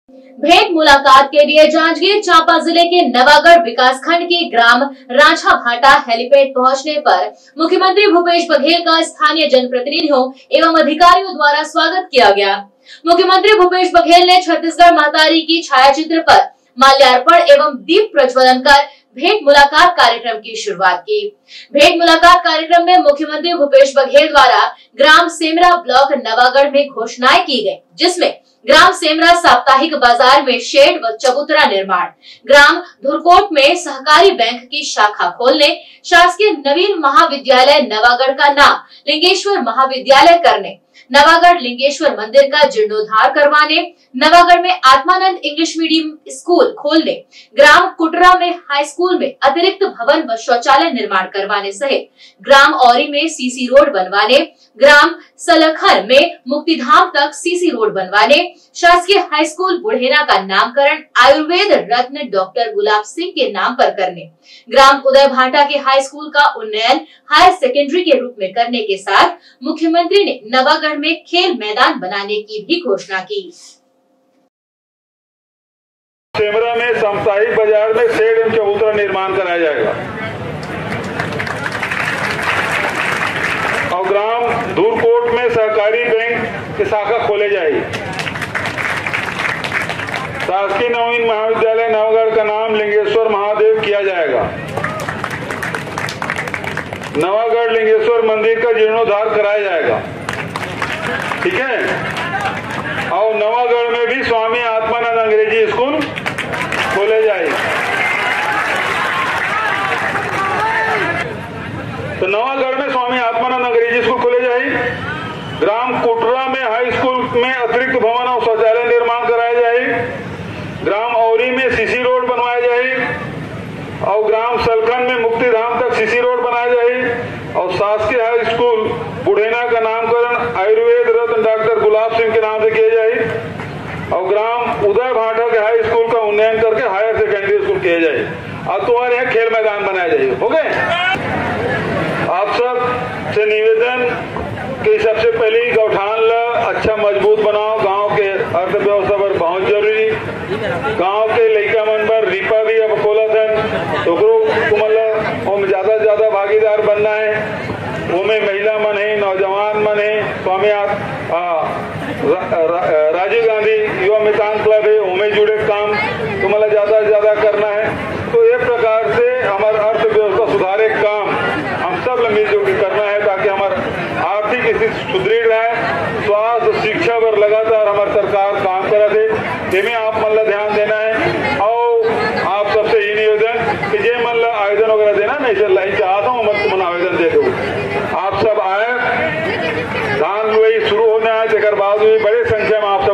भेंट मुलाकात के लिए जांजगीर चांपा जिले के नवागढ़ विकासखंड के ग्राम रांझा भाटा हेलीपैड पहुंचने पर मुख्यमंत्री भूपेश बघेल का स्थानीय जनप्रतिनिधियों एवं अधिकारियों द्वारा स्वागत किया गया। मुख्यमंत्री भूपेश बघेल ने छत्तीसगढ़ महतारी की छायाचित्र पर माल्यार्पण एवं दीप प्रज्वलन कर भेंट मुलाकात कार्यक्रम की शुरुआत की। भेंट मुलाकात कार्यक्रम में मुख्यमंत्री भूपेश बघेल द्वारा ग्राम सेमरा ब्लॉक नवागढ़ में घोषणाएं की गयी, जिसमें ग्राम सेमरा साप्ताहिक बाजार में शेड व चबूतरा निर्माण, ग्राम धुरकोट में सहकारी बैंक की शाखा खोलने, शासकीय नवीन महाविद्यालय नवागढ़ का नाम लिंगेश्वर महाविद्यालय करने, नवागढ़ लिंगेश्वर मंदिर का जीर्णोद्धार करवाने, नवागढ़ में आत्मानंद इंग्लिश मीडियम स्कूल खोलने, ग्राम कुटरा में हाई स्कूल में अतिरिक्त भवन व शौचालय निर्माण करवाने सहित ग्राम औरी में सीसी रोड बनवाने, ग्राम सलखन में मुक्तिधाम तक सीसी रोड बनवाने, शासकीय हाई स्कूल बुढ़ेना का नामकरण आयुर्वेद रत्न डॉक्टर गुलाब सिंह के नाम पर करने, ग्राम उदय भाटा के हाई स्कूल का उन्नयन हायर सेकेंडरी के रूप में करने के साथ मुख्यमंत्री ने नवागढ़ में खेल मैदान बनाने की भी घोषणा की। सेमरा में साप्ताहिक बाजार में शेड एवं चबूतरा निर्माण कराया जाएगा और ग्राम धूरकोट में सहकारी बैंक की शाखा खोले जाएगी। शासकीय नवीन महाविद्यालय नवागढ़ का नाम लिंगेश्वर महादेव किया जाएगा। नवागढ़ लिंगेश्वर मंदिर का जीर्णोद्धार कराया जाएगा, ठीक है। और नवागढ़ में भी स्वामी आत्मानंद अंग्रेजी स्कूल खोले जाएगी। तो नवागढ़ में स्वामी आत्मानंद अंग्रेजी स्कूल खोले जाएगी। ग्राम कोटरा में हाई स्कूल में अतिरिक्त भवन और शौचालय निर्माण कराया जाएगी। ग्राम औरी में सीसी रोड बनवाया जाएगी और ग्राम सलखन में मुक्तिधाम तक सीसी रोड बनाया जाएगी और शासकीय हाई स्कूल बुढ़ेना का नामकरण आयुर्वेद रत्न डॉक्टर गुलाब सिंह के नाम से किया जाएगी और ग्राम उदय भाटा के हाई स्कूल का उन्नयन करके हायर सेकेंडरी स्कूल किया जाए और तुम्हारे यहाँ खेल मैदान बनाया जाएगा। हो गए। आप सब से निवेदन कि सबसे पहले गौठान ला अच्छा मजबूत बनाओ। गांव के अर्थव्यवस्था पर बहुत जरूरी, गांव के लड़का मन पर रिपा भी अब खोलत है तो ज्यादा से ज्यादा भागीदार बनना है। वो में महिला मन है, नौजवान मन है, स्वामी राजीव गांधी युवा मितान क्लब है, उनमें जुड़े काम तुम्हारा ज्यादा से ज्यादा करना है। तो एक प्रकार से हमारे अर्थव्यवस्था सुधारे काम हम सब मिलजुल के करना है ताकि हमारा आर्थिक स्थिति सुदृढ़ रहे। स्वास्थ्य शिक्षा पर लगातार हमारी सरकार काम कर रहे थे, आप मन ला ध्यान देना है। और आप सबसे ये निवेदन कि जे मन ला आवेदन वगैरह देना नहीं चल रहा चाहता हूँ मत मन आवेदन दे दो। आप सब आए, धान लुआई शुरू होना है, बाद बड़े संख्या में आप